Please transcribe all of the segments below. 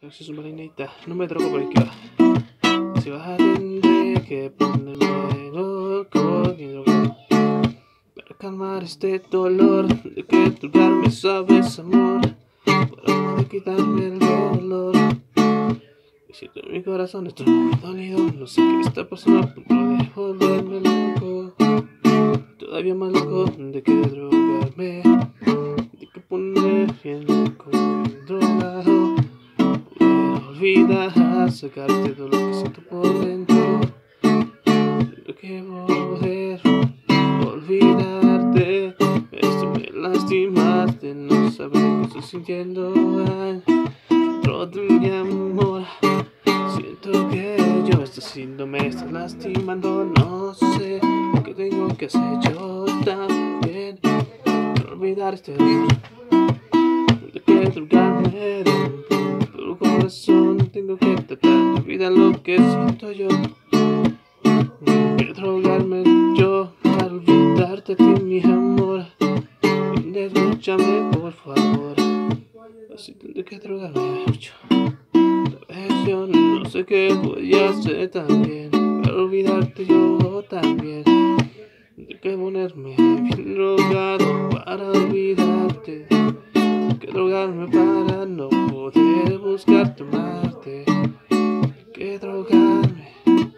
Eso es una vainita, no me drogo por aquí va. Si vas a tener que ponerme loco y drogar para calmar este dolor de que tocarme sabes amor, para poder quitarme el dolor. Y siento en mi corazón estoy muy dolido, no sé qué está pasando a punto de volverme loco, todavía más loco de que drogarme, de que ponerme bien loco y drogado. Olvidar, sacarte todo lo que siento por dentro. Tengo que poder olvidarte. Esto me lastimaste, no sabes lo que estoy sintiendo dentro de mi amor. Siento que yo esto haciendo me está lastimando. No sé qué tengo que hacer yo también para olvidar este dolor. Tengo que drogarme de corazón, tengo que tratar de olvidar lo que siento yo. Tengo que drogarme yo para olvidarte a ti, mi amor. Escúchame, por favor. Así tendré que drogarme mucho. Tal vez yo no sé qué voy a hacer también para olvidarte yo también. Tendré que ponerme bien drogado para olvidarte. Tengo que drogarme para no poder buscar tomarte. Tengo que drogarme.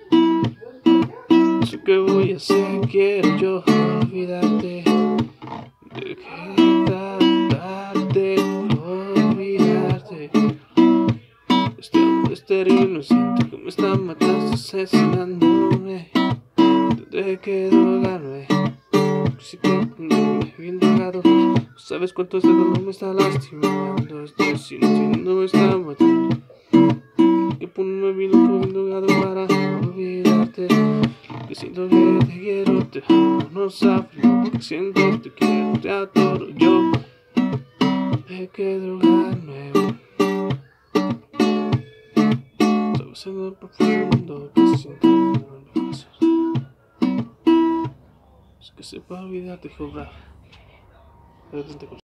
No sé qué voy a hacer, quiero yo olvidarte. Tengo que tratarte, olvidarte. Este amor estéril, no siento que me está matando, asesinándome. Tendré que drogarme. Si te ponerme bien drogado, no sabes cuánto este dolor me está lastimando. Estoy sintiendo, me está matando. Que ponerme bien loco, bien drogado para olvidarte. Que siento que te quiero, te amo, no sabes lo que siento, te quiero, te adoro yo. Hay que drogarme. Sabes en lo profundo que siento en mi corazón. Es que sepa olvidarte, hijo bravo.